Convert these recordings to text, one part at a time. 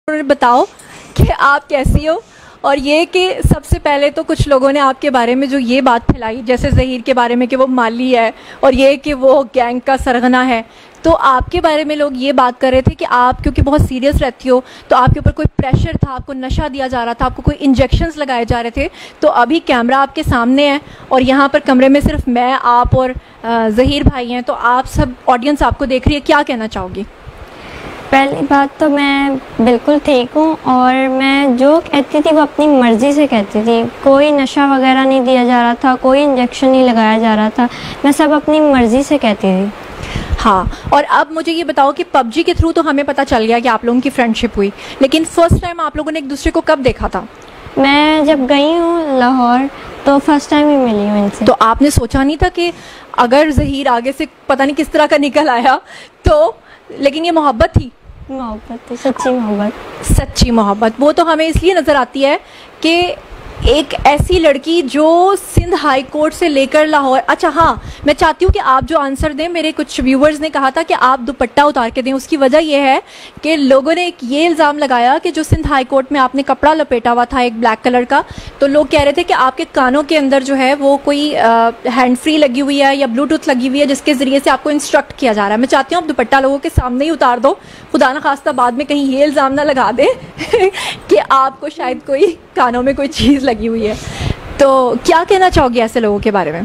बताओ कि आप कैसी हो। और ये कि सबसे पहले तो कुछ लोगों ने आपके बारे में जो ये बात फैलाई, जैसे ज़हीर के बारे में कि वो माली है और ये कि वो गैंग का सरगना है, तो आपके बारे में लोग ये बात कर रहे थे कि आप क्योंकि बहुत सीरियस रहती हो तो आपके ऊपर कोई प्रेशर था, आपको नशा दिया जा रहा था, आपको कोई इंजेक्शंस लगाए जा रहे थे। तो अभी कैमरा आपके सामने है और यहाँ पर कमरे में सिर्फ मैं, आप और ज़हीर भाई हैं, तो आप सब ऑडियंस आपको देख रही है, क्या कहना चाहोगी? पहली बात तो मैं बिल्कुल ठीक हूँ और मैं जो कहती थी वो अपनी मर्ज़ी से कहती थी। कोई नशा वगैरह नहीं दिया जा रहा था, कोई इंजेक्शन नहीं लगाया जा रहा था, मैं सब अपनी मर्ज़ी से कहती थी। हाँ, और अब मुझे ये बताओ कि पबजी के थ्रू तो हमें पता चल गया कि आप लोगों की फ्रेंडशिप हुई, लेकिन फर्स्ट टाइम आप लोगों ने एक दूसरे को कब देखा था? मैं जब गई हूँ लाहौर तो फर्स्ट टाइम ही मिली हूँ इनसे। तो आपने सोचा नहीं था कि अगर ज़हीर आगे से पता नहीं किस तरह का निकल आया तो, लेकिन ये मोहब्बत थी? मोहब्बत थी, सच्ची मोहब्बत। सच्ची मोहब्बत वो तो हमें इसलिए नज़र आती है कि एक ऐसी लड़की जो सिंध हाई कोर्ट से लेकर लाहौर। अच्छा हाँ, मैं चाहती हूँ कि आप जो आंसर दें, मेरे कुछ व्यूवर्स ने कहा था कि आप दुपट्टा उतार के दें। उसकी वजह यह है कि लोगों ने एक ये इल्ज़ाम लगाया कि जो सिंध हाई कोर्ट में आपने कपड़ा लपेटा हुआ था एक ब्लैक कलर का, तो लोग कह रहे थे कि आपके कानों के अंदर जो है वो कोई हैंड फ्री लगी हुई है या ब्लूटूथ लगी हुई है जिसके ज़रिए से आपको इंस्ट्रक्ट किया जा रहा है। मैं चाहती हूँ आप दुपट्टा लोगों के सामने ही उतार दो, खुदा न खास्ता बाद में कहीं ये इल्ज़ाम ना लगा दे कि आपको शायद कोई कानों में कोई चीज़ लगी हुई है। तो क्या कहना चाहोगी ऐसे लोगों के बारे में?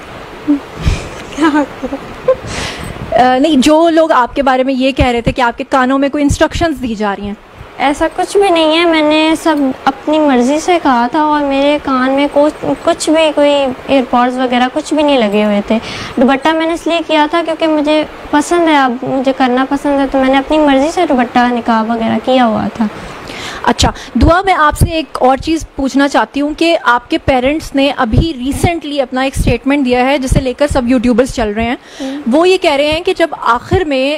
नहीं, जो लोग आपके बारे में ये कह रहे थे कि आपके कानों में कोई इंस्ट्रक्शंस दी जा रही हैं। ऐसा कुछ भी नहीं है, मैंने सब अपनी मर्ज़ी से कहा था और मेरे कान में कुछ भी कोई एयरपॉड्स वगैरह कुछ भी नहीं लगे हुए थे। दुपट्टा मैंने इसलिए किया था क्योंकि मुझे पसंद है, अब मुझे करना पसंद है, तो मैंने अपनी मर्ज़ी से दुपट्टा निकाब वगैरह किया हुआ था। अच्छा दुआ, मैं आपसे एक और चीज़ पूछना चाहती हूँ कि आपके पेरेंट्स ने अभी रिसेंटली अपना एक स्टेटमेंट दिया है जिसे लेकर सब यूट्यूबर्स चल रहे हैं। वो ये कह रहे हैं कि जब आखिर में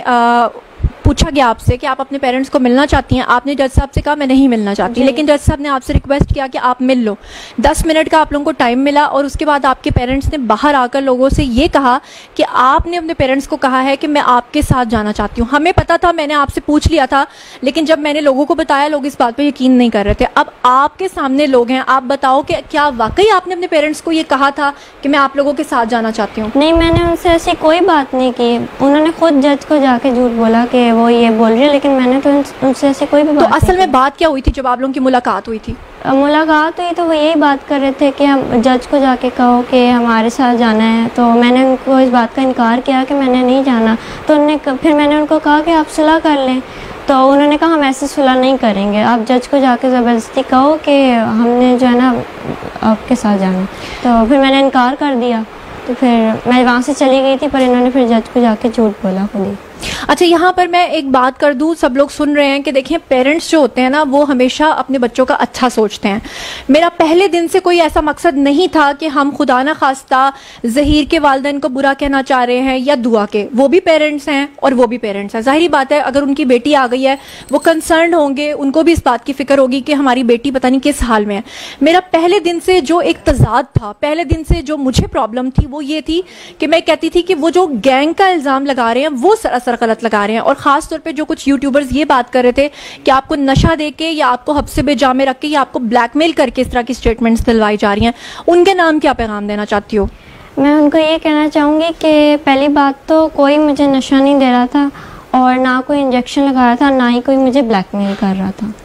पूछा गया आपसे कि आप अपने पेरेंट्स को मिलना चाहती हैं, आपने जज साहब से कहा मैं नहीं मिलना चाहती, लेकिन जज साहब ने आपसे रिक्वेस्ट किया कि आप मिल लो। 10 मिनट का आप लोगों को टाइम मिला और उसके बाद आपके पेरेंट्स ने बाहर आकर लोगों से ये कहा कि आपने अपने पेरेंट्स को कहा है कि मैं आपके साथ जाना चाहती हूँ। हमें पता था, मैंने आपसे पूछ लिया था, लेकिन जब मैंने लोगों को बताया लोग इस बात पर यकीन नहीं कर रहे थे। अब आपके सामने लोग हैं, आप बताओ कि क्या वाकई आपने अपने पेरेंट्स को ये कहा था कि मैं आप लोगों के साथ जाना चाहती हूँ? नहीं, मैंने उनसे ऐसी कोई बात नहीं की। उन्होंने खुद जज को जाके झूठ बोला कि वो ये बोल रही है, लेकिन मैंने तो उनसे ऐसे कोई भी बात। तो असल में बात क्या हुई थी जब आप लोगों की मुलाकात हुई थी? मुलाकात हुई तो वो यही बात कर रहे थे कि हम जज को जाके कहो कि हमारे साथ जाना है। तो मैंने उनको इस बात का इनकार किया कि मैंने नहीं जाना। तो फिर मैंने उनको कहा कि आप सुलह कर लें, तो उन्होंने कहा हम ऐसे सुलह नहीं करेंगे, आप जज को जाके ज़बरदस्ती कहो कि हमने जो है ना आपके साथ जाना। तो फिर मैंने इनकार कर दिया, तो फिर मैं वहाँ से चली गई थी, पर इन्होंने फिर जज को जाके झूठ बोला खुद ही। अच्छा, यहाँ पर मैं एक बात कर दूँ, सब लोग सुन रहे हैं कि देखिए पेरेंट्स जो होते हैं ना वो हमेशा अपने बच्चों का अच्छा सोचते हैं। मेरा पहले दिन से कोई ऐसा मकसद नहीं था कि हम खुदा ना खास्ता ज़हीर के वालिदैन को बुरा कहना चाह रहे हैं या दुआ के। वो भी पेरेंट्स हैं और वो भी पेरेंट्स हैं। जाहिर बात है अगर उनकी बेटी आ गई है वो कंसर्न होंगे, उनको भी इस बात की फिक्र होगी कि हमारी बेटी पता नहीं किस हाल में है। मेरा पहले दिन से जो एक तजाद था, पहले दिन से जो मुझे प्रॉब्लम थी वो ये थी कि मैं कहती थी कि वो जो गैंग का इल्ज़ाम लगा रहे हैं वो सरासर गलत लगा रहे हैं। और खास तौर पे जो कुछ यूट्यूबर्स ये बात कर रहे थे कि आपको नशा देके या आपको हब्से बेजा में रख के या आपको ब्लैकमेल करके इस तरह की स्टेटमेंट्स दिलवाई जा रही हैं, उनके नाम क्या पैगाम देना चाहती हो? मैं उनको ये कहना चाहूँगी कि पहली बात तो कोई मुझे नशा नहीं दे रहा था और ना कोई इंजेक्शन लगा रहा था, ना ही कोई मुझे ब्लैकमेल कर रहा था।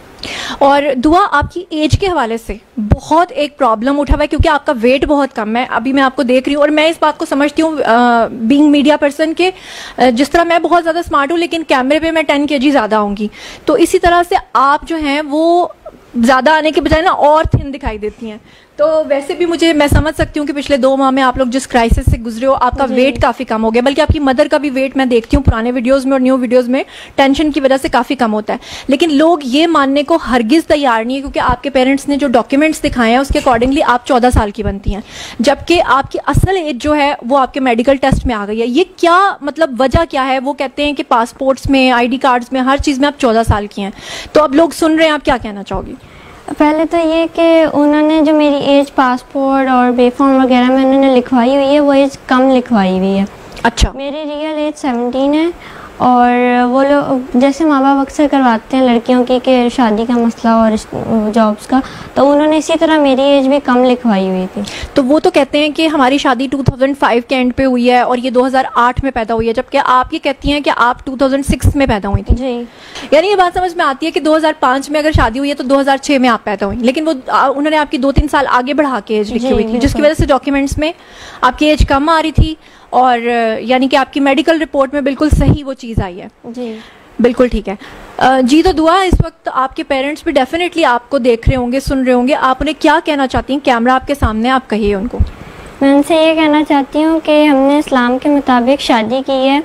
और दुआ, आपकी एज के हवाले से बहुत एक प्रॉब्लम उठा हुआ है क्योंकि आपका वेट बहुत कम है। अभी मैं आपको देख रही हूँ और मैं इस बात को समझती हूँ बीइंग मीडिया पर्सन के, जिस तरह मैं बहुत ज़्यादा स्मार्ट हूँ लेकिन कैमरे पे मैं 10 kg ज़्यादा होंगी, तो इसी तरह से आप जो हैं वो ज़्यादा आने के बजाय ना और थिन दिखाई देती हैं। तो वैसे भी मैं समझ सकती हूँ कि पिछले 2 माह में आप लोग जिस क्राइसिस से गुजरे हो, आपका वेट काफ़ी कम हो गया, बल्कि आपकी मदर का भी वेट मैं देखती हूँ पुराने वीडियोस में और न्यू वीडियोस में टेंशन की वजह से काफ़ी कम होता है। लेकिन लोग ये मानने को हरगिज़ तैयार नहीं है क्योंकि आपके पेरेंट्स ने जो डॉक्यूमेंट्स दिखाए हैं उसके अकॉर्डिंगली आप 14 साल की बनती हैं, जबकि आपकी असल एज जो है वो आपके मेडिकल टेस्ट में आ गई है। ये क्या मतलब वजह क्या है? वो कहते हैं कि पासपोर्ट्स में, ID कार्ड्स में, हर चीज़ में आप 14 साल की हैं। तो अब लोग सुन रहे हैं, आप क्या कहना चाहोगी? पहले तो ये कि उन्होंने जो मेरी एज पासपोर्ट और बेफॉर्म वगैरह में उन्होंने लिखवाई हुई है वो एज कम लिखवाई हुई है। अच्छा, मेरी रियल एज 17 है और वो लोग जैसे माँ बाप अक्सर करवाते हैं लड़कियों की कि शादी का मसला और जॉब्स का, तो उन्होंने इसी तरह मेरी एज भी कम लिखवाई हुई थी। तो वो तो कहते हैं कि हमारी शादी 2005 के एंड पे हुई है और ये 2008 में पैदा हुई है, जबकि आप ये कहती हैं कि आप 2006 में पैदा हुई थी। जी। यानी ये बात समझ में आती है कि 2005 में अगर शादी हुई है तो 2006 में आप पैदा हुई, लेकिन वो उन्होंने आपकी 2-3 साल आगे बढ़ा के एज लिखी हुई थी, जिसकी वजह से डॉक्यूमेंट्स में आपकी एज कम आ रही थी और यानी कि आपकी मेडिकल रिपोर्ट में बिल्कुल सही वो चीज़ आई है। जी बिल्कुल ठीक है। जी तो दुआ, इस वक्त आपके पेरेंट्स भी डेफिनेटली आपको देख रहे होंगे, सुन रहे होंगे, आप उन्हें क्या कहना चाहती हैं? कैमरा आपके सामने, आप कहिए उनको। मैं उनसे ये कहना चाहती हूँ कि हमने इस्लाम के मुताबिक शादी की है,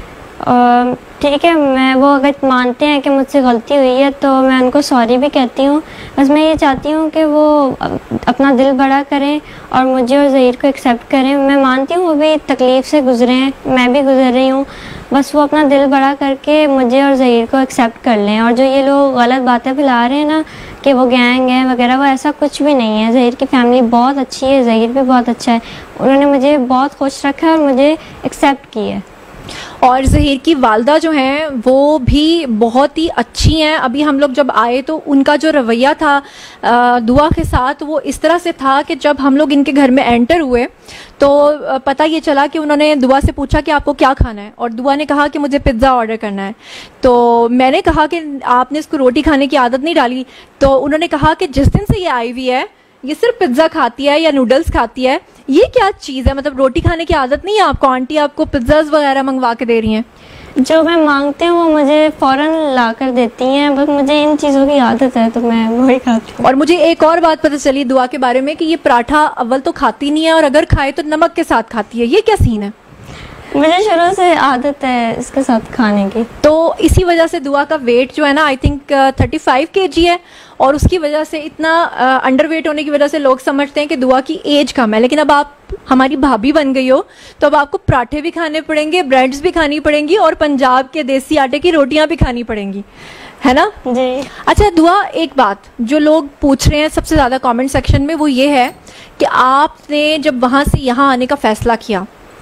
ठीक है, मैं वो अगर मानते हैं कि मुझसे गलती हुई है तो मैं उनको सॉरी भी कहती हूँ। बस मैं ये चाहती हूँ कि वो अपना दिल बड़ा करें और मुझे और ज़हीर को एक्सेप्ट करें। मैं मानती हूँ वो भी तकलीफ़ से गुज़रे हैं, मैं भी गुज़र रही हूँ, बस वो अपना दिल बड़ा करके मुझे और ज़हीर को एक्सेप्ट कर लें। और जो ये लोग गलत बातें फैला रहे हैं ना कि वो गैंग है वगैरह, वो ऐसा कुछ भी नहीं है। ज़हीर की फैमिली बहुत अच्छी है, ज़हीर भी बहुत अच्छा है, उन्होंने मुझे बहुत खुश रखा है और मुझे एक्सेप्ट किया है। और ज़हीर की वालदा जो हैं वो भी बहुत ही अच्छी हैं। अभी हम लोग जब आए तो उनका जो रवैया था दुआ के साथ वो इस तरह से था कि जब हम लोग इनके घर में एंटर हुए तो पता ये चला कि उन्होंने दुआ से पूछा कि आपको क्या खाना है, और दुआ ने कहा कि मुझे पिज़्ज़ा ऑर्डर करना है। तो मैंने कहा कि आपने इसको रोटी खाने की आदत नहीं डाली। तो उन्होंने कहा कि जिस दिन से ये आई हुई है ये सिर्फ पिज़्ज़ा खाती है या नूडल्स खाती है, ये क्या चीज़ है? मतलब रोटी खाने की आदत नहीं है आपको? आंटी आपको पिज़्ज़ाज वगैरह मंगवा के दे रही हैं? जो मैं मांगती हूँ वो मुझे फ़ौरन ला कर देती हैं, बस मुझे इन चीज़ों की आदत है तो मैं वही खाती हूँ। और मुझे एक और बात पता चली दुआ के बारे में कि ये पराठा अव्वल तो खाती नहीं है और अगर खाए तो नमक के साथ खाती है, ये क्या सीन है? मुझे शुरू से आदत है इसके साथ खाने की। तो इसी वजह से दुआ का वेट जो है ना आई थिंक 35 kg है, और उसकी वजह से इतना अंडरवेट होने की वजह से लोग समझते हैं कि दुआ की एज कम है। लेकिन अब आप हमारी भाभी बन गई हो तो अब आपको पराठे भी खाने पड़ेंगे, ब्रेड्स भी खानी पड़ेंगी और पंजाब के देसी आटे की रोटियां भी खानी पड़ेंगी, है ना? जी। अच्छा दुआ, एक बात जो लोग पूछ रहे हैं सबसे ज़्यादा कमेंट सेक्शन में वो ये है कि आपने जब वहाँ से यहाँ आने का फ़ैसला किया,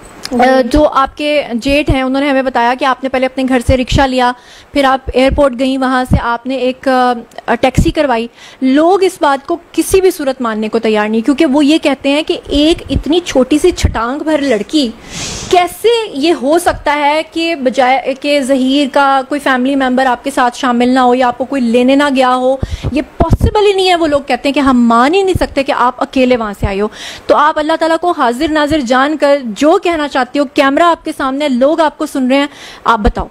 जो आपके जेठ हैं उन्होंने हमें बताया कि आपने पहले अपने घर से रिक्शा लिया, फिर आप एयरपोर्ट गई, वहाँ से आपने एक टैक्सी करवाई। लोग इस बात को किसी भी सूरत मानने को तैयार नहीं, क्योंकि वो ये कहते हैं कि एक इतनी छोटी सी छटांग भर लड़की कैसे ये हो सकता है कि बजाय कि ज़हीर का कोई फैमिली मेम्बर आपके साथ शामिल ना हो या आपको कोई लेने ना गया हो, ये पॉसिबल ही नहीं है। वो लोग कहते हैं कि हम मान ही नहीं सकते कि आप अकेले वहाँ से आई हो। तो आप अल्लाह ताला को हाजिर नाजिर जान कर जो कहना चाहती हो, कैमरा आपके सामने, लोग आपको सुन रहे हैं, आप बताओ।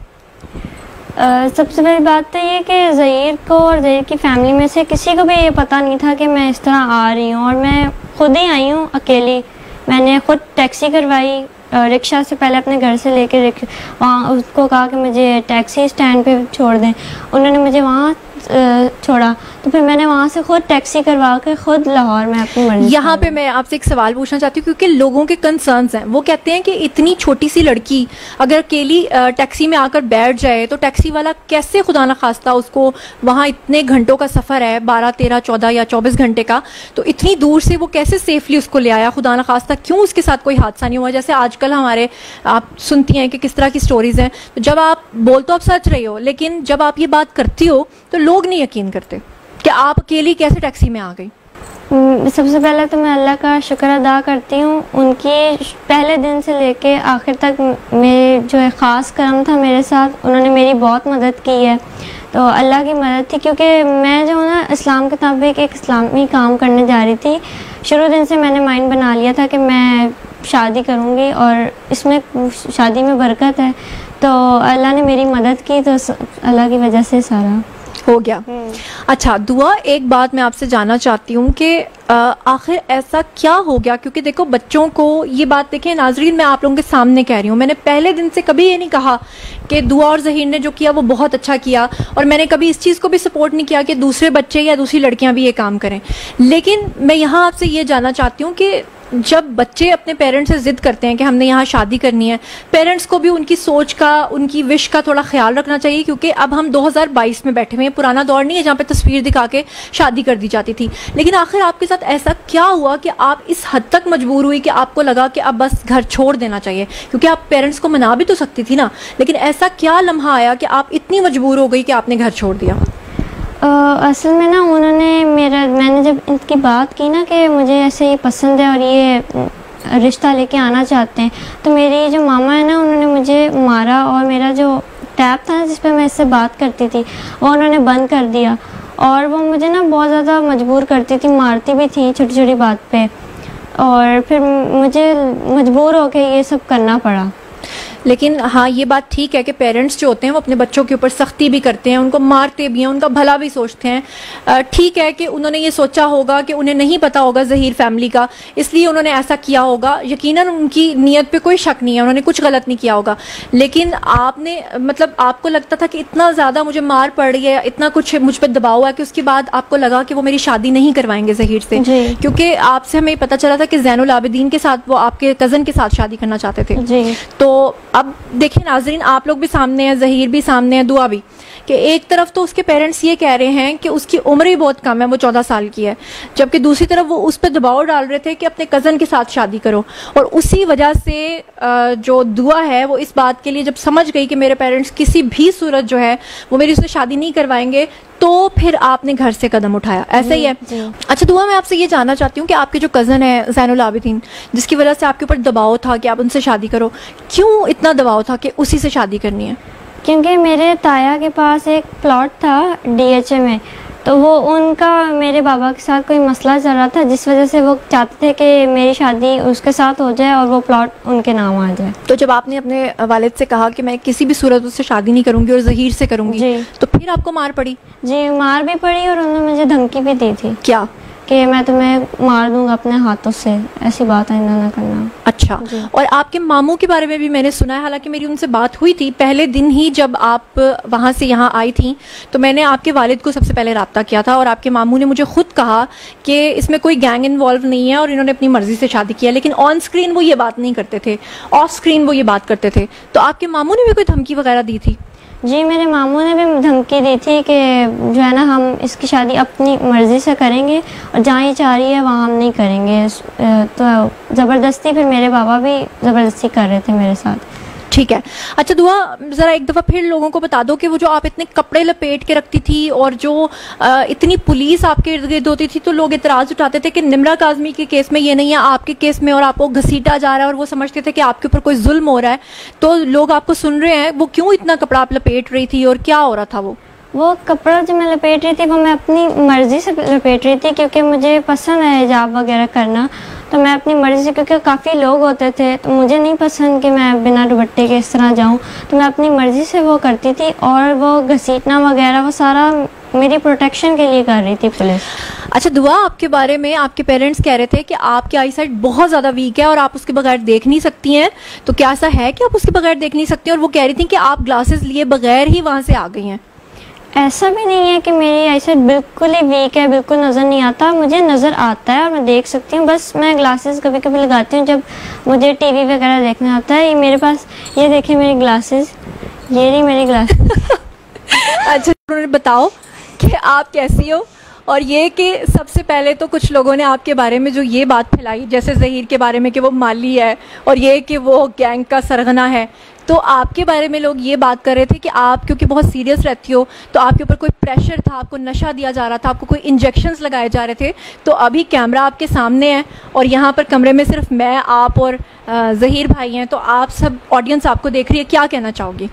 सबसे पहली बात तो ये कि ज़हीर को और ज़हीर की फैमिली में से किसी को भी ये पता नहीं था कि मैं इस तरह आ रही हूँ, और मैं खुद ही आई हूँ अकेली। मैंने खुद टैक्सी करवाई, रिक्शा से पहले अपने घर से लेकर वहाँ उसको कहा कि मुझे टैक्सी स्टैंड पे छोड़ दें, उन्होंने मुझे वहाँ छोड़ा, तो फिर मैंने वहाँ से खुद टैक्सी करवा के खुद लाहौर में अपनी मर्जी। यहाँ पे मैं आपसे एक सवाल पूछना चाहती हूँ, क्योंकि लोगों के कंसर्न्स हैं। वो कहते हैं कि इतनी छोटी सी लड़की अगर अकेली टैक्सी में आकर बैठ जाए तो टैक्सी वाला कैसे, खुदा न खास्ता, उसको वहाँ इतने घंटों का सफ़र है, 12, 13, 14 या 24 घंटे का, तो इतनी दूर से वो कैसे सेफली उसको ले आया? खुदा न खास्ता क्यों उसके साथ कोई हादसा नहीं हुआ? जैसे आजकल हमारे आप सुनती हैं कि किस तरह की स्टोरीज़ हैं। तो जब आप बोल तो आप सच रही हो, लेकिन जब आप ये बात करती हो तो लोग नहीं यकीन करते कि आप अकेली कैसे टैक्सी में आ गई। सबसे पहले तो मैं अल्लाह का शुक्र अदा करती हूँ, उनकी पहले दिन से लेके आखिर तक मेरे जो है ख़ास करम था मेरे साथ, उन्होंने मेरी बहुत मदद की है। तो अल्लाह की मदद थी, क्योंकि मैं जो ना इस्लाम के मुताबिक एक इस्लामी काम करने जा रही थी। शुरू दिन से मैंने माइंड बना लिया था कि मैं शादी करूँगी और इसमें शादी में बरकत है, तो अल्लाह ने मेरी मदद की, तो अल्लाह की वजह से सारा हो गया। अच्छा दुआ, एक बात मैं आपसे जानना चाहती हूँ कि आखिर ऐसा क्या हो गया? क्योंकि देखो बच्चों को ये बात, देखें नाजरीन, मैं आप लोगों के सामने कह रही हूँ, मैंने पहले दिन से कभी ये नहीं कहा कि दुआ और ज़हीर ने जो किया वो बहुत अच्छा किया, और मैंने कभी इस चीज़ को भी सपोर्ट नहीं किया कि दूसरे बच्चे या दूसरी लड़कियाँ भी ये काम करें। लेकिन मैं यहाँ आपसे ये जानना चाहती हूँ कि जब बच्चे अपने पेरेंट्स से जिद करते हैं कि हमने यहाँ शादी करनी है, पेरेंट्स को भी उनकी सोच का, उनकी विश का थोड़ा ख्याल रखना चाहिए, क्योंकि अब हम 2022 में बैठे हुए हैं। पुराना दौर नहीं है जहाँ पे तस्वीर दिखा के शादी कर दी जाती थी। लेकिन आखिर आपके साथ ऐसा क्या हुआ कि आप इस हद तक मजबूर हुई कि आपको लगा कि अब बस घर छोड़ देना चाहिए? क्योंकि आप पेरेंट्स को मना भी तो सकती थी ना, लेकिन ऐसा क्या लम्हा आया कि आप इतनी मजबूर हो गई कि आपने घर छोड़ दिया? असल में ना मैंने जब इनकी बात की ना कि मुझे ऐसे ही पसंद है और ये रिश्ता लेके आना चाहते हैं, तो मेरी जो मामा है ना, उन्होंने मुझे मारा और मेरा जो टैब था ना जिस पे मैं इससे बात करती थी वो उन्होंने बंद कर दिया। और वो मुझे ना बहुत ज़्यादा मजबूर करती थी, मारती भी थी छोटी छोटी बात पे, और फिर मुझे मजबूर होकर ये सब करना पड़ा। लेकिन हाँ, ये बात ठीक है कि पेरेंट्स जो होते हैं वो अपने बच्चों के ऊपर सख्ती भी करते हैं, उनको मारते भी हैं, उनका भला भी सोचते हैं। ठीक है कि उन्होंने ये सोचा होगा कि उन्हें नहीं पता होगा ज़हीर फैमिली का, इसलिए उन्होंने ऐसा किया होगा। यकीनन उनकी नीयत पे कोई शक नहीं है, उन्होंने कुछ गलत नहीं किया होगा। लेकिन आपने, मतलब आपको लगता था कि इतना ज़्यादा मुझे मार पड़ रही है, इतना कुछ मुझ पर दबाव हुआ कि उसके बाद आपको लगा कि वो मेरी शादी नहीं करवाएंगे ज़हीर से, क्योंकि आपसे हमें पता चला था कि ज़ैनुल आबिदीन के साथ वो आपके कज़न के साथ शादी करना चाहते थे जी। तो अब देखिए नाजरीन, आप लोग भी सामने हैं, ज़हीर भी सामने है, दुआ भी, कि एक तरफ तो उसके पेरेंट्स ये कह रहे हैं कि उसकी उम्र ही बहुत कम है, वो 14 साल की है, जबकि दूसरी तरफ वो उस पर दबाव डाल रहे थे कि अपने कज़न के साथ शादी करो। और उसी वजह से जो दुआ है वो इस बात के लिए जब समझ गई कि मेरे पेरेंट्स किसी भी सूरत जो है वो मेरी उससे शादी नहीं करवाएंगे, तो फिर आपने घर से कदम उठाया, ऐसा ही है? अच्छा दुआ, मैं आपसे ये जानना चाहती हूँ कि आपके जो कज़न है ज़ैनुल आबिदीन, जिसकी वजह से आपके ऊपर दबाव था कि आप उनसे शादी करो, क्यों इतना दबाव था कि उसी से शादी करनी है? क्योंकि मेरे ताया के पास एक प्लॉट था DHA में, तो वो उनका मेरे बाबा के साथ कोई मसला चल रहा था, जिस वजह से वो चाहते थे कि मेरी शादी उसके साथ हो जाए और वो प्लॉट उनके नाम आ जाए। तो जब आपने अपने वालिद से कहा कि मैं किसी भी सूरत उससे शादी नहीं करूंगी और ज़हीर से करूंगी, तो फिर आपको मार पड़ी? जी, मार भी पड़ी और उन्होंने मुझे धमकी भी दी थी। क्या? कि मैं तुम्हें मार दूंगा अपने हाथों से, ऐसी बात है ना करना। अच्छा, और आपके मामू के बारे में भी मैंने सुना है, हालांकि मेरी उनसे बात हुई थी पहले दिन ही जब आप वहाँ से यहाँ आई थी, तो मैंने आपके वालिद को सबसे पहले रब्ता किया था और आपके मामू ने मुझे खुद कहा कि इसमें कोई गैंग इन्वॉल्व नहीं है और इन्होंने अपनी मर्जी से शादी किया। लेकिन ऑन स्क्रीन वो ये बात नहीं करते थे, ऑफ स्क्रीन वो ये बात करते थे। तो आपके मामू ने भी कोई धमकी वगैरह दी थी? जी, मेरे मामू ने भी धमकी दी थी कि जो है ना, हम इसकी शादी अपनी मर्ज़ी से करेंगे और जहाँ ये चाह रही है वहाँ हम नहीं करेंगे। तो ज़बरदस्ती फिर मेरे बाबा भी ज़बरदस्ती कर रहे थे मेरे साथ। ठीक है। अच्छा दुआ, ज़रा एक दफ़ा फिर लोगों को बता दो कि वो जो आप इतने कपड़े लपेट के रखती थी और जो इतनी पुलिस आपके इर्द गिर्द होती थी, तो लोग इतराज़ उठाते थे कि निम्रा काज़मी के केस में ये नहीं है, आपके केस में, और आपको घसीटा जा रहा है और वो समझते थे कि आपके ऊपर कोई जुल्म हो रहा है। तो लोग आपको सुन रहे हैं, वो क्यों इतना कपड़ा आप लपेट रही थी और क्या हो रहा था? वो कपड़ा जो मैं लपेट रही थी वो मैं अपनी मर्ज़ी से लपेट रही थी, क्योंकि मुझे पसंद है हिजाब वगैरह करना, तो मैं अपनी मर्ज़ी से, क्योंकि काफ़ी लोग होते थे तो मुझे नहीं पसंद कि मैं बिना दुपट्टे के इस तरह जाऊं, तो मैं अपनी मर्ज़ी से वो करती थी। और वो घसीटना वगैरह वो सारा मेरी प्रोटेक्शन के लिए कर रही थी पुलिस। अच्छा दुआ, आपके बारे में आपके पेरेंट्स कह रहे थे कि आपकी आई साइट बहुत ज़्यादा वीक है और आप उसके बगैर देख नहीं सकती हैं, तो क्या ऐसा है कि आप उसके बगैर देख नहीं सकती? और वो कह रही थी कि आप ग्लासेस लिए बगैर ही वहाँ से आ गई हैं। ऐसा भी नहीं है कि मेरी आईसाइट बिल्कुल ही वीक है, बिल्कुल नज़र नहीं आता, मुझे नज़र आता है और मैं देख सकती हूँ। बस मैं ग्लासेस कभी कभी लगाती हूँ जब मुझे टीवी वगैरह देखना आता है। ये मेरे पास, ये देखिए मेरी ग्लासेस, ये रही मेरी ग्लासेस। अच्छा, उन्होंने बताओ कि आप कैसी हो, और ये कि सबसे पहले तो कुछ लोगों ने आपके बारे में जो ये बात फैलाई, जैसे ज़हीर के बारे में कि वो माली है और ये कि वो गैंग का सरगना है, तो आपके बारे में लोग ये बात कर रहे थे कि आप क्योंकि बहुत सीरियस रहती हो तो आपके ऊपर कोई प्रेशर था, आपको नशा दिया जा रहा था, आपको कोई इंजेक्शंस लगाए जा रहे थे। तो अभी कैमरा आपके सामने है और यहाँ पर कमरे में सिर्फ मैं, आप और ज़हीर भाई हैं, तो आप सब ऑडियंस आपको देख रही है, क्या कहना चाहोगी?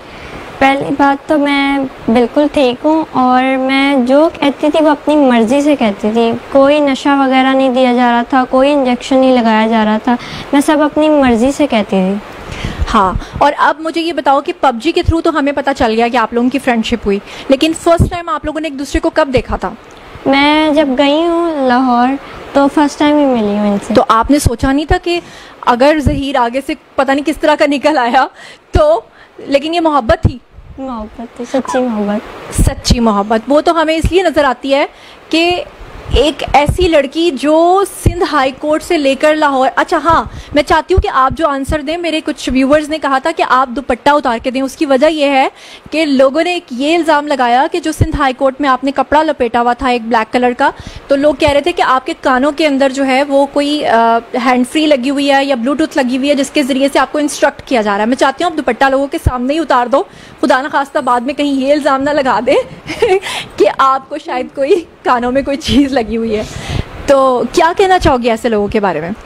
पहली बात तो मैं बिल्कुल ठीक हूँ और मैं जो कहती थी वो अपनी मर्ज़ी से कहती थी, कोई नशा वगैरह नहीं दिया जा रहा था, कोई इंजेक्शन नहीं लगाया जा रहा था, मैं सब अपनी मर्ज़ी से कहती थी। हाँ, और अब मुझे ये बताओ कि पबजी के थ्रू तो हमें पता चल गया कि आप लोगों की फ्रेंडशिप हुई, लेकिन फर्स्ट टाइम आप लोगों ने एक दूसरे को कब देखा था? मैं जब गई हूँ लाहौर तो फर्स्ट टाइम ही मिली हूँ इनसे। तो आपने सोचा नहीं था कि अगर ज़हीर आगे से पता नहीं किस तरह का निकल आया तो, लेकिन ये मोहब्बत थी? मोहब्बत थी, सच्ची मोहब्बत। सच्ची मोहब्बत वो तो हमें इसलिए नज़र आती है कि एक ऐसी लड़की जो सिंध हाई कोर्ट से लेकर लाहौर, अच्छा हाँ, मैं चाहती हूँ कि आप जो आंसर दें, मेरे कुछ व्यूवर्स ने कहा था कि आप दुपट्टा उतार के दें। उसकी वजह यह है कि लोगों ने एक ये इल्ज़ाम लगाया कि जो सिंध हाई कोर्ट में आपने कपड़ा लपेटा हुआ था एक ब्लैक कलर का, तो लोग कह रहे थे कि आपके कानों के अंदर जो है वो कोई हैंड फ्री लगी हुई है या ब्लूटूथ लगी हुई है जिसके ज़रिए से आपको इंस्ट्रक्ट किया जा रहा है। मैं चाहती हूँ आप दुपट्टा लोगों के सामने ही उतार दो, खुदा न खास्ता बाद में कहीं ये इल्ज़ाम ना लगा दे कि आपको शायद कोई कानों में कोई चीज़ लगी हुई है। तो क्या कहना चाहोगी ऐसे लोगों के बारे में?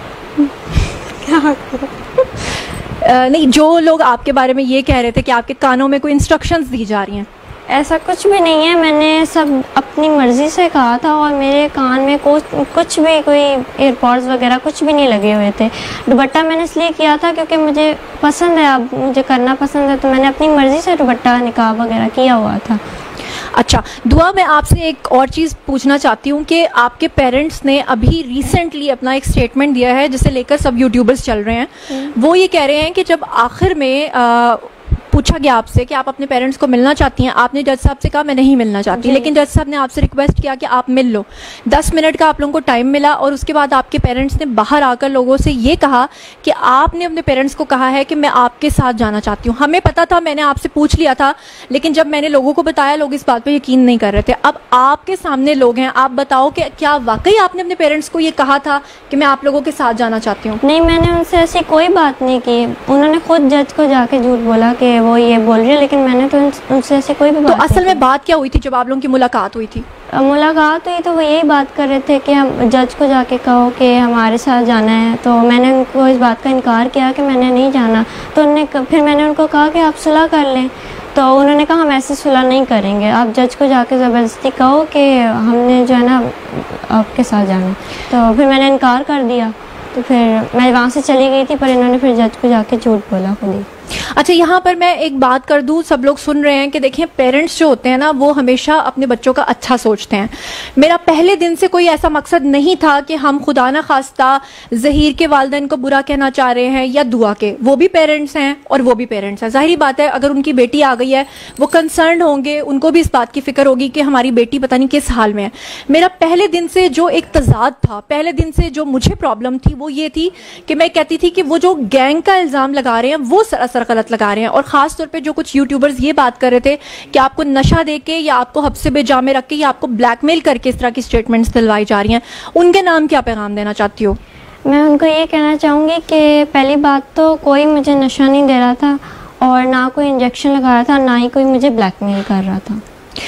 नहीं, जो लोग आपके बारे में ये कह रहे थे कि आपके कानों में कोई इंस्ट्रक्शंस दी जा रही हैं। ऐसा कुछ भी नहीं है, मैंने सब अपनी मर्ज़ी से कहा था और मेरे कान में कुछ भी कोई एयरपॉड्स वगैरह कुछ भी नहीं लगे हुए थे। दुपट्टा मैंने इसलिए किया था क्योंकि मुझे पसंद है, अब मुझे करना पसंद है, तो मैंने अपनी मर्ज़ी से दुपट्टा निकाब वगैरह किया हुआ था। अच्छा दुआ, मैं आपसे एक और चीज़ पूछना चाहती हूँ कि आपके पेरेंट्स ने अभी रिसेंटली अपना एक स्टेटमेंट दिया है जिसे लेकर सब यूट्यूबर्स चल रहे हैं। वो ये कह रहे हैं कि जब आखिर में पूछा गया आपसे कि आप अपने पेरेंट्स को मिलना चाहती हैं, आपने जज साहब से कहा मैं नहीं मिलना चाहती, लेकिन जज साहब ने आपसे रिक्वेस्ट किया कि आप मिल लो। 10 मिनट का आप लोगों को टाइम मिला और उसके बाद आपके पेरेंट्स ने बाहर आकर लोगों से ये कहा कि आपने अपने पेरेंट्स को कहा है कि मैं आपके साथ जाना चाहती हूँ। हमें पता था, मैंने आपसे पूछ लिया था, लेकिन जब मैंने लोगों को बताया लोग इस बात पर यकीन नहीं कर रहे थे। अब आपके सामने लोग हैं, आप बताओ कि क्या वाकई आपने अपने पेरेंट्स को ये कहा था कि मैं आप लोगों के साथ जाना चाहती हूँ? नहीं, मैंने उनसे ऐसी कोई बात नहीं की। उन्होंने खुद जज को जाके झूठ बोला कि वो ये बोल रही है, लेकिन मैंने तो उनसे ऐसे कोई भी बात। तो असल में बात क्या हुई थी जब आप लोगों की मुलाकात हुई थी? मुलाकात हुई तो वो यही बात कर रहे थे कि हम जज को जाके कहो कि हमारे साथ जाना है, तो मैंने उनको इस बात का इनकार किया कि मैंने नहीं जाना। तो फिर मैंने उनको कहा कि आप सुलह कर लें, तो उन्होंने कहा हम ऐसे सुलह नहीं करेंगे, आप जज को जाके ज़बरदस्ती कहो कि हमने जो है ना आपके साथ जाना। तो फिर मैंने इनकार कर दिया, तो फिर मैं वहाँ से चली गई थी, पर इन्होंने फिर जज को जाके झूठ बोला खुद ही। अच्छा, यहाँ पर मैं एक बात कर दूँ, सब लोग सुन रहे हैं कि देखिए पेरेंट्स जो होते हैं ना वो हमेशा अपने बच्चों का अच्छा सोचते हैं। मेरा पहले दिन से कोई ऐसा मकसद नहीं था कि हम खुदा न खास्ता ज़हीर के वालिदैन को बुरा कहना चाह रहे हैं या दुआ के। वो भी पेरेंट्स हैं और वो भी पेरेंट्स हैं। ज़ाहिरी बात है, अगर उनकी बेटी आ गई है वो कंसर्न होंगे, उनको भी इस बात की फ़िक्र होगी कि हमारी बेटी पता नहीं किस हाल में है। मेरा पहले दिन से जो एक तजाद था, पहले दिन से जो मुझे प्रॉब्लम थी वो ये थी कि मैं कहती थी कि वो जो गैंग का इल्ज़ाम लगा रहे हैं वो सरासर गलत लगा रहे हैं। और खास तौर पे जो कुछ यूट्यूबर्स ये बात कर रहे थे कि आपको नशा देके या आपको हब्से बेजा में रख के या आपको ब्लैकमेल करके इस तरह की स्टेटमेंट्स दिलवाई जा रही हैं, उनके नाम क्या पैगाम देना चाहती हो? मैं उनको ये कहना चाहूँगी कि पहली बात तो कोई मुझे नशा नहीं दे रहा था और ना कोई इंजेक्शन लगा रहा था, ना ही कोई मुझे ब्लैकमेल कर रहा था।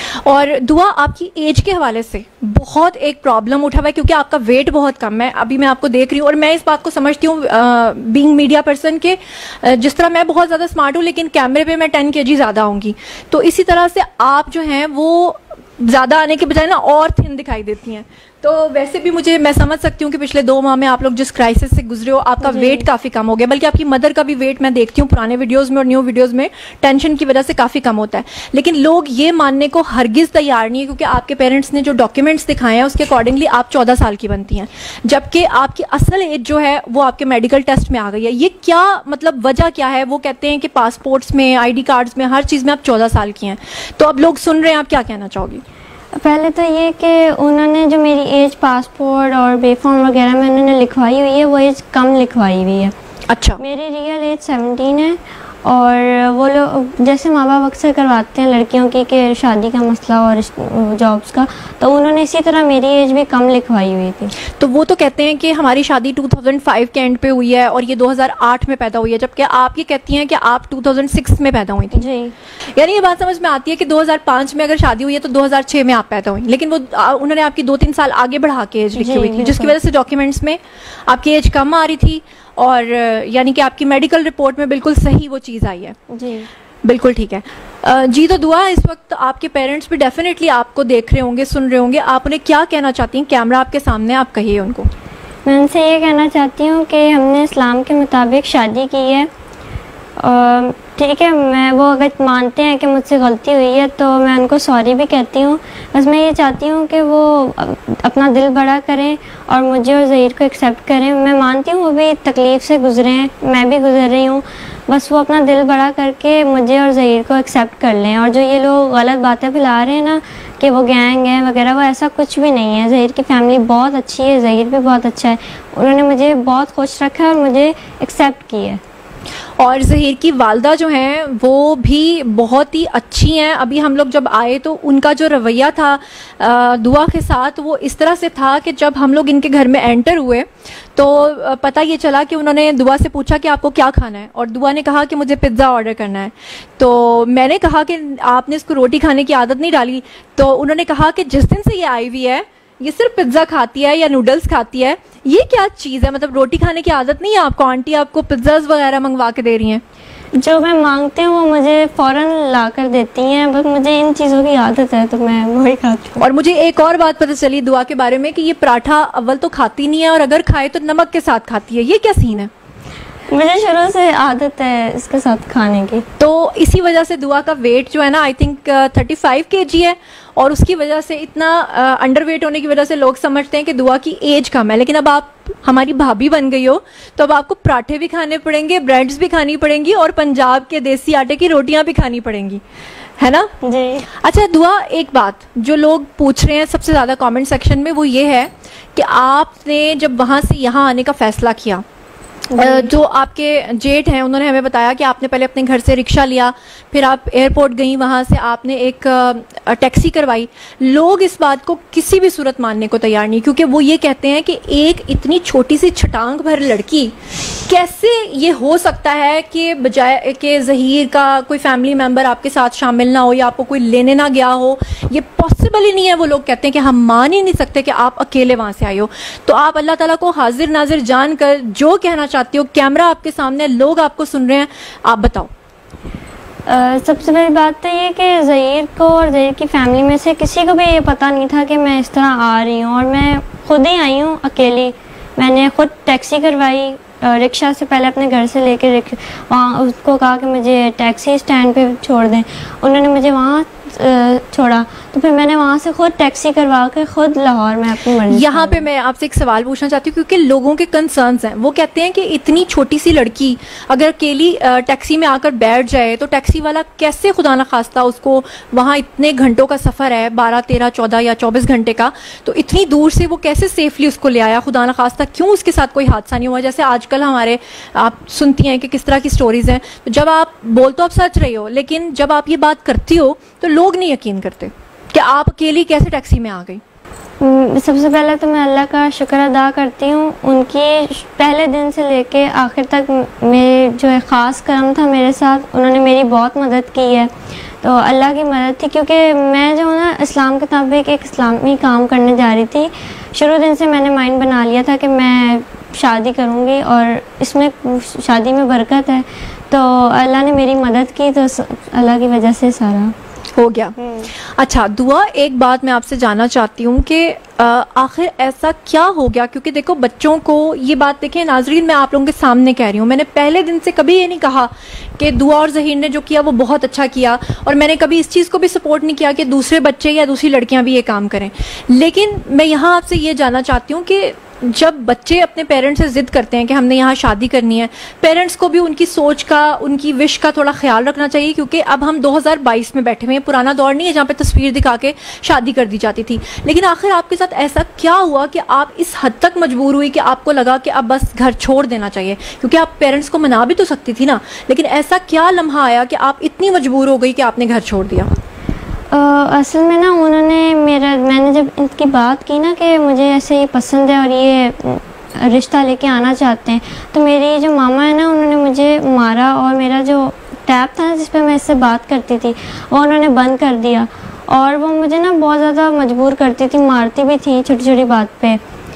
और दुआ, आपकी एज के हवाले से बहुत एक प्रॉब्लम उठा हुआ है क्योंकि आपका वेट बहुत कम है। अभी मैं आपको देख रही हूँ और मैं इस बात को समझती हूँ बीइंग मीडिया पर्सन के, जिस तरह मैं बहुत ज़्यादा स्मार्ट हूँ लेकिन कैमरे पे मैं 10 kg ज़्यादा आऊँगी, तो इसी तरह से आप जो हैं वो ज़्यादा आने के बजाय ना और थिन दिखाई देती हैं। तो वैसे भी मैं समझ सकती हूँ कि पिछले 2 माह में आप लोग जिस क्राइसिस से गुजरे हो, आपका वेट काफ़ी कम हो गया, बल्कि आपकी मदर का भी वेट मैं देखती हूँ पुराने वीडियोस में और न्यू वीडियोस में टेंशन की वजह से काफ़ी कम होता है। लेकिन लोग ये मानने को हरगिज़ तैयार नहीं है क्योंकि आपके पेरेंट्स ने जो डॉक्यूमेंट्स दिखाए हैं उसके अकॉर्डिंगली आप 14 साल की बनती हैं, जबकि आपकी असल एज जो है वो आपके मेडिकल टेस्ट में आ गई है। ये क्या मतलब, वजह क्या है? वो कहते हैं कि पासपोर्ट्स में, ID कार्ड्स में, हर चीज़ में आप 14 साल की हैं। तो अब लोग सुन रहे हैं, आप क्या कहना चाहोगी? पहले तो ये कि उन्होंने जो मेरी एज पासपोर्ट और बेफॉर्म वगैरह में उन्होंने लिखवाई हुई है वो एज कम लिखवाई हुई है। अच्छा, मेरी रियल एज 17 है और वो लोग जैसे माँ बाप अक्सर करवाते हैं लड़कियों की कि शादी का मसला और जॉब्स का, तो उन्होंने इसी तरह मेरी एज भी कम लिखवाई हुई थी। तो वो तो कहते हैं कि हमारी शादी 2005 के एंड पे हुई है और ये 2008 में पैदा हुई है, जबकि आप ये कहती हैं कि आप 2006 में पैदा हुई थी। जी, यानी ये बात समझ में आती है कि 2005 में अगर शादी हुई है तो 2006 में आप पैदा हुई, लेकिन वो उन्होंने आपकी 2-3 साल आगे बढ़ा के एज लिखी हुई थी, जिसकी वजह से डॉक्यूमेंट्स में आपकी एज कम आ रही थी और यानी कि आपकी मेडिकल रिपोर्ट में बिल्कुल सही वो चीज़ आई है। जी बिल्कुल ठीक है जी। तो दुआ, इस वक्त आपके पेरेंट्स भी डेफिनेटली आपको देख रहे होंगे, सुन रहे होंगे, आप उन्हें क्या कहना चाहती हैं? कैमरा आपके सामने, आप कहिए उनको। मैं उनसे ये कहना चाहती हूँ कि हमने इस्लाम के मुताबिक शादी की है, ठीक है, मैं वो अगर मानते हैं कि मुझसे गलती हुई है तो मैं उनको सॉरी भी कहती हूँ। बस मैं ये चाहती हूँ कि वो अपना दिल बड़ा करें और मुझे और ज़हीर को एक्सेप्ट करें। मैं मानती हूँ वो भी तकलीफ़ से गुज़रे हैं, मैं भी गुज़र रही हूँ, बस वो अपना दिल बड़ा करके मुझे और ज़हीर को एक्सेप्ट कर लें। और जो ये लोग गलत बातें फैला रहे हैं ना कि वो गैंग है वगैरह, वो ऐसा कुछ भी नहीं है। ज़हीर की फैमिली बहुत अच्छी है, ज़हीर भी बहुत अच्छा है, उन्होंने मुझे बहुत खुश रखा है और मुझे एक्सेप्ट किया है। और ज़हीर की वालदा जो हैं वो भी बहुत ही अच्छी हैं। अभी हम लोग जब आए तो उनका जो रवैया था दुआ के साथ वो इस तरह से था कि जब हम लोग इनके घर में एंटर हुए तो पता ये चला कि उन्होंने दुआ से पूछा कि आपको क्या खाना है, और दुआ ने कहा कि मुझे पिज़्ज़ा ऑर्डर करना है। तो मैंने कहा कि आपने इसको रोटी खाने की आदत नहीं डाली। तो उन्होंने कहा कि जिस दिन से ये आई हुई है ये सिर्फ पिज़्ज़ा खाती है या नूडल्स खाती है, ये क्या चीज़ है, मतलब रोटी खाने की आदत नहीं है आपको, आंटी आपको पिज़्ज़ाज वगैरह मंगवा के दे रही हैं। जो मैं मांगती हूँ वो मुझे फ़ौरन ला कर देती हैं, बस मुझे इन चीज़ों की आदत है तो मैं वही खाती हूँ। और मुझे एक और बात पता चली दुआ के बारे में कि ये पराठा अव्वल तो खाती नहीं है और अगर खाए तो नमक के साथ खाती है, ये क्या सीन है? मुझे शुरू से आदत है इसके साथ खाने की। तो इसी वजह से दुआ का वेट जो है ना आई थिंक 35 kg है, और उसकी वजह से इतना अंडरवेट होने की वजह से लोग समझते हैं कि दुआ की एज कम है। लेकिन अब आप हमारी भाभी बन गई हो तो अब आपको पराठे भी खाने पड़ेंगे, ब्रेड्स भी खानी पड़ेंगी और पंजाब के देसी आटे की रोटियां भी खानी पड़ेंगी, है ना जी। अच्छा दुआ, एक बात जो लोग पूछ रहे हैं सबसे ज़्यादा कमेंट सेक्शन में वो ये है कि आपने जब वहाँ से यहाँ आने का फैसला किया, जो आपके जेठ हैं उन्होंने हमें बताया कि आपने पहले अपने घर से रिक्शा लिया, फिर आप एयरपोर्ट गई, वहाँ से आपने एक टैक्सी करवाई। लोग इस बात को किसी भी सूरत मानने को तैयार नहीं, क्योंकि वो ये कहते हैं कि एक इतनी छोटी सी छटांग भर लड़की कैसे ये हो सकता है कि बजाय कि ज़हीर का कोई फैमिली मेम्बर आपके साथ शामिल ना हो या आपको कोई लेने ना गया हो, ये पॉसिबल ही नहीं है। वो लोग कहते हैं कि हम मान ही नहीं सकते कि आप अकेले वहाँ से आए हो। तो आप अल्लाह ताला को हाजिर नाजिर जानकर जो कहना चाहती हो, कैमरा आपके सामने, लोग आपको सुन रहे हैं, आप बताओ। सबसे बड़ी बात तो ये कि ज़हीर को और ज़हीर की फैमिली में से किसी को भी ये पता नहीं था कि मैं इस तरह आ रही हूँ, और मैं खुद ही आई हूँ अकेली। मैंने खुद टैक्सी करवाई, रिक्शा से पहले अपने घर से लेकर वहाँ उसको कहा कि मुझे टैक्सी स्टैंड पे छोड़ दें, उन्होंने मुझे वहाँ छोड़ा, तो फिर मैंने वहाँ से खुद टैक्सी करवा के खुद लाहौर में अपनी मर्जी। यहाँ पे मैं आपसे एक सवाल पूछना चाहती हूँ, क्योंकि लोगों के कंसर्न्स हैं। वो कहते हैं कि इतनी छोटी सी लड़की अगर अकेली टैक्सी में आकर बैठ जाए तो टैक्सी वाला कैसे, खुदा न खास्ता उसको वहाँ इतने घंटों का सफ़र है, 12, 13, 14 या 24 घंटे का, तो इतनी दूर से वो कैसे सेफली उसको ले आया, खुदा न खास्ता क्यों उसके साथ कोई हादसा नहीं हुआ। जैसे आजकल हमारे आप सुनती हैं कि किस तरह की स्टोरीज़ हैं, तो जब आप बोल तो आप सच रही हो, लेकिन जब आप ये बात करती हो तो लोग नहीं यकीन करते कि आप अकेली कैसे टैक्सी में आ गई। सबसे पहले तो मैं अल्लाह का शुक्र अदा करती हूँ, उनकी पहले दिन से लेके आखिर तक मेरे जो है ख़ास करम था मेरे साथ, उन्होंने मेरी बहुत मदद की है। तो अल्लाह की मदद थी, क्योंकि मैं जो ना इस्लाम के मुताबिक एक इस्लामी काम करने जा रही थी। शुरू दिन से मैंने माइंड बना लिया था कि मैं शादी करूँगी और इसमें शादी में बरकत है, तो अल्लाह ने मेरी मदद की, तो अल्लाह की वजह से सारा हो गया। अच्छा दुआ, एक बात मैं आपसे जानना चाहती हूँ कि आखिर ऐसा क्या हो गया, क्योंकि देखो बच्चों को ये बात, देखें नाजरीन, मैं आप लोगों के सामने कह रही हूँ, मैंने पहले दिन से कभी ये नहीं कहा कि दुआ और ज़हीर ने जो किया वो बहुत अच्छा किया, और मैंने कभी इस चीज़ को भी सपोर्ट नहीं किया कि दूसरे बच्चे या दूसरी लड़कियां भी ये काम करें। लेकिन मैं यहाँ आपसे ये जानना चाहती हूँ कि जब बच्चे अपने पेरेंट्स से ज़िद करते हैं कि हमने यहाँ शादी करनी है, पेरेंट्स को भी उनकी सोच का, उनकी विश का थोड़ा ख्याल रखना चाहिए, क्योंकि अब हम 2022 में बैठे हुए हैं, पुराना दौर नहीं है जहाँ पे तस्वीर दिखा के शादी कर दी जाती थी। लेकिन आखिर आपके साथ ऐसा क्या हुआ कि आप इस हद तक मजबूर हुई कि आपको लगा कि अब बस घर छोड़ देना चाहिए, क्योंकि आप पेरेंट्स को मना भी तो सकती थी ना, लेकिन ऐसा क्या लम्हा आया कि आप इतनी मजबूर हो गई कि आपने घर छोड़ दिया? असल में ना मैंने जब इनकी बात की ना कि मुझे ऐसे ये पसंद है और ये रिश्ता लेके आना चाहते हैं, तो मेरी जो मामा है ना उन्होंने मुझे मारा, और मेरा जो टैब था ना जिस पे मैं इससे बात करती थी वो उन्होंने बंद कर दिया, और वो मुझे ना बहुत ज़्यादा मजबूर करती थी, मारती भी थी छोटी छोटी बात पे,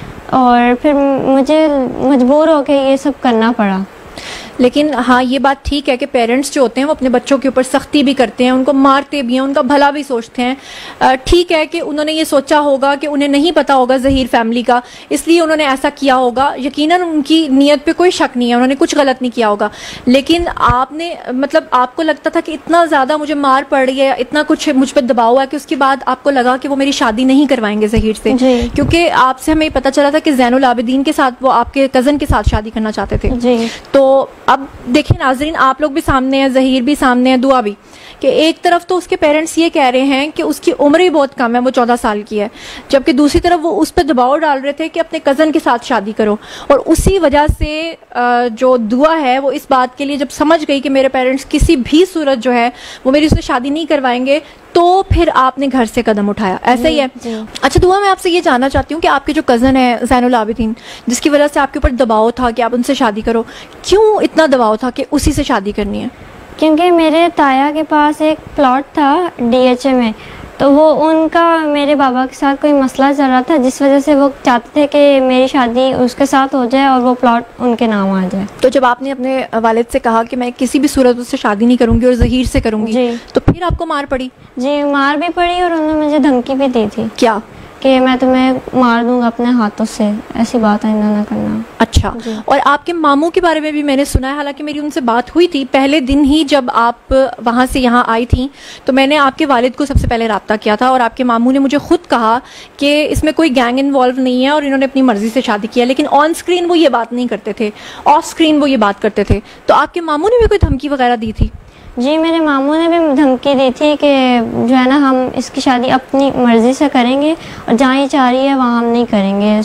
और फिर मुझे मजबूर होकर ये सब करना पड़ा। लेकिन हाँ ये बात ठीक है कि पेरेंट्स जो होते हैं वो अपने बच्चों के ऊपर सख्ती भी करते हैं, उनको मारते भी हैं, उनका भला भी सोचते हैं। ठीक है कि उन्होंने ये सोचा होगा कि उन्हें नहीं पता होगा ज़हीर फैमिली का, इसलिए उन्होंने ऐसा किया होगा। यकीनन उनकी नीयत पे कोई शक नहीं है, उन्होंने कुछ गलत नहीं किया होगा। लेकिन आपने मतलब आपको लगता था कि इतना ज़्यादा मुझे मार पड़ रही है, इतना कुछ मुझ पर दबाव है कि उसके बाद आपको लगा कि वो मेरी शादी नहीं करवाएंगे ज़हीर से, क्योंकि आपसे हमें पता चला था कि ज़ैनुल आबिदीन के साथ वो आपके कज़न के साथ शादी करना चाहते थे। जी। तो अब देखिए नाजरीन, आप लोग भी सामने हैं, ज़हीर भी सामने है, दुआ भी, कि एक तरफ तो उसके पेरेंट्स ये कह रहे हैं कि उसकी उम्र ही बहुत कम है, वो 14 साल की है, जबकि दूसरी तरफ वो उस पर दबाव डाल रहे थे कि अपने कज़न के साथ शादी करो। और उसी वजह से जो दुआ है वो इस बात के लिए जब समझ गई कि मेरे पेरेंट्स किसी भी सूरत जो है वो मेरी उससे शादी नहीं करवाएंगे, तो फिर आपने घर से कदम उठाया, ऐसा ही है? अच्छा दुआ, मैं आपसे ये जानना चाहती हूँ कि आपके जो कज़न है ज़ैनुल आबिदीन, जिसकी वजह से आपके ऊपर दबाव था कि आप उनसे शादी करो, क्यों इतना दबाव था कि उसी से शादी करनी है? क्योंकि मेरे ताया के पास एक प्लॉट था DHA में, तो वो उनका मेरे बाबा के साथ कोई मसला चल रहा था, जिस वजह से वो चाहते थे कि मेरी शादी उसके साथ हो जाए और वो प्लॉट उनके नाम आ जाए। तो जब आपने अपने वालिद से कहा कि मैं किसी भी सूरत उससे शादी नहीं करूंगी और ज़हीर से करूंगी, तो फिर आपको मार पड़ी? जी, मार भी पड़ी और उन्होंने मुझे धमकी भी दी थी। क्या? कि मैं तुम्हें मार दूंगा अपने हाथों से, ऐसी बात आइंदा ना करना। अच्छा, और आपके मामू के बारे में भी मैंने सुना है, हालांकि मेरी उनसे बात हुई थी पहले दिन ही जब आप वहाँ से यहाँ आई थी, तो मैंने आपके वालिद को सबसे पहले रब्ता किया था और आपके मामू ने मुझे खुद कहा कि इसमें कोई गैंग इन्वॉल्व नहीं है और इन्होंने अपनी मर्जी से शादी किया, लेकिन ऑन स्क्रीन वो ये बात नहीं करते थे, ऑफ स्क्रीन वो ये बात करते थे। तो आपके मामू ने भी कोई धमकी वगैरह दी थी? जी, मेरे मामू ने भी धमकी दी थी कि जो है ना, हम इसकी शादी अपनी मर्ज़ी से करेंगे और जहाँ ये चाह रही है वहाँ हम नहीं करेंगे।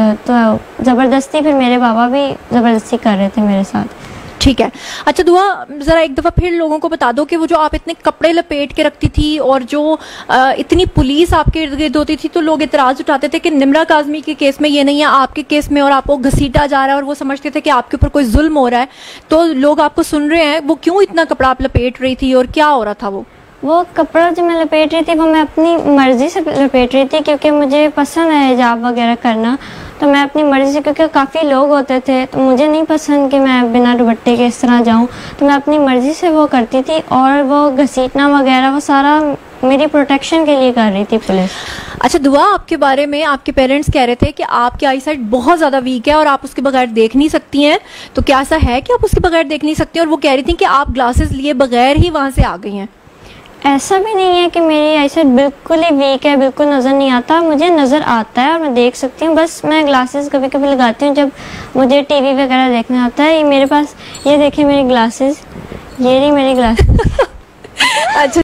तो ज़बरदस्ती फिर मेरे बाबा भी ज़बरदस्ती कर रहे थे मेरे साथ। ठीक है। अच्छा दुआ, ज़रा एक दफ़ा फिर लोगों को बता दो कि वो जो आप इतने कपड़े लपेट के रखती थी और जो इतनी पुलिस आपके इर्द गिर्द होती थी, तो लोग इतराज़ उठाते थे कि निम्रा काज़मी के केस में ये नहीं है, आपके केस में और आपको घसीटा जा रहा है, और वो समझते थे कि आपके ऊपर कोई जुल्म हो रहा है। तो लोग आपको सुन रहे हैं, वो क्यों इतना कपड़ा आप लपेट रही थी और क्या हो रहा था? वो कपड़ा जो मैं लपेट रही थी वो मैं अपनी मर्ज़ी से लपेट रही थी, क्योंकि मुझे पसंद है हिजाब वगैरह करना, तो मैं अपनी मर्ज़ी से, क्योंकि काफ़ी लोग होते थे तो मुझे नहीं पसंद कि मैं बिना दुपट्टे के इस तरह जाऊं, तो मैं अपनी मर्ज़ी से वो करती थी। और वो घसीटना वगैरह वो सारा मेरी प्रोटेक्शन के लिए कर रही थी पुलिस। अच्छा दुआ, आपके बारे में आपके पेरेंट्स कह रहे थे कि आपकी आई साइट बहुत ज़्यादा वीक है और आप उसके बगैर देख नहीं सकती हैं, तो क्या ऐसा है कि आप उसके बगैर देख नहीं सकती? और वो कह रही थी कि आप ग्लासेस लिए बगैर ही वहाँ से आ गई हैं। ऐसा भी नहीं है कि मेरी आईसाइट बिल्कुल ही वीक है, बिल्कुल नज़र नहीं आता, मुझे नज़र आता है और मैं देख सकती हूँ, बस मैं ग्लासेस कभी कभी लगाती हूँ जब मुझे टीवी वगैरह देखना होता है। ये मेरे पास, ये देखिए मेरी ग्लासेस, ये रही मेरी ग्लासेस। अच्छा।